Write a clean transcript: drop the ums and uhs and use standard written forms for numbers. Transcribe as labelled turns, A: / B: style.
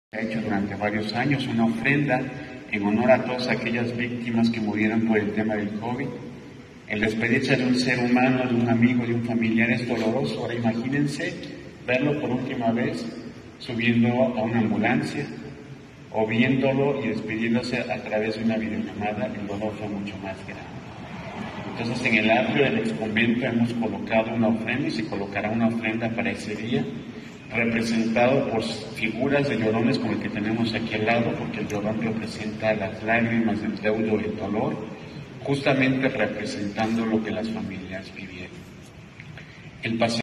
A: Se ha hecho durante varios años una ofrenda en honor a todas aquellas víctimas que murieron por el tema del COVID. El despedirse de un ser humano, de un amigo, de un familiar es doloroso. Ahora imagínense verlo por última vez subiendo a una ambulancia o viéndolo y despidiéndose a través de una videollamada. El dolor fue mucho más grande. Entonces, en el atrio del exconvento hemos colocado una ofrenda y se colocará una ofrenda para ese día, representado por figuras de llorones como el que tenemos aquí al lado, porque el llorón representa las lágrimas, el deudo, el dolor, justamente representando lo que las familias vivieron. El